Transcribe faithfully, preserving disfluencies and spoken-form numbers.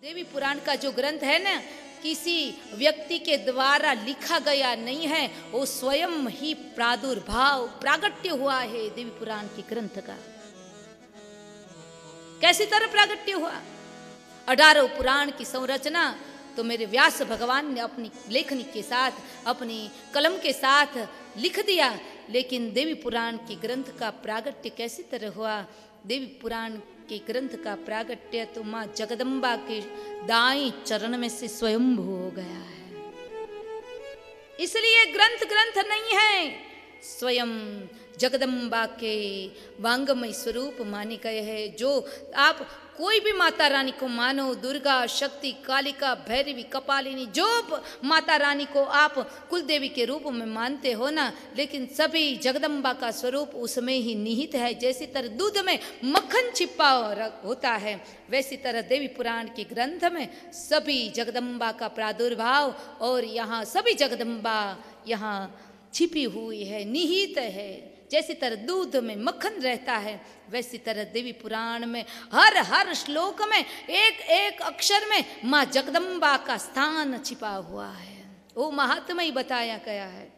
देवी पुराण का जो ग्रंथ है ना, किसी व्यक्ति के द्वारा लिखा गया नहीं है, वो स्वयं ही प्रादुर्भाव प्रागट्य हुआ है देवी पुराण के ग्रंथ का। कैसी तरह प्रागट्य हुआ? अठारह पुराण की संरचना तो मेरे व्यास भगवान ने अपनी लेखनी के साथ, अपनी कलम के साथ लिख दिया, लेकिन देवी पुराण के ग्रंथ का प्रागट्य कैसी तरह हुआ? देवी पुराण के ग्रंथ का प्रागट्य तो माँ जगदम्बा के दाएं चरण में से स्वयंभू हो गया है। इसलिए ग्रंथ ग्रंथ नहीं है, स्वयं जगदम्बा के वांगमय स्वरूप माने गए हैं। जो आप कोई भी माता रानी को मानो, दुर्गा, शक्ति, कालिका, भैरवी, कपालिनी, जो माता रानी को आप कुल देवी के रूप में मानते हो ना, लेकिन सभी जगदम्बा का स्वरूप उसमें ही निहित है। जैसी तरह दूध में मक्खन छिपा होता है, वैसी तरह देवी पुराण के ग्रंथ में सभी जगदम्बा का प्रादुर्भाव, और यहाँ सभी जगदम्बा यहाँ छिपी हुई है, निहित है। जैसी तरह दूध में मक्खन रहता है, वैसी तरह देवी पुराण में हर हर श्लोक में एक एक अक्षर में माँ जगदम्बा का स्थान छिपा हुआ है। वो महात्मा ही बताया गया है।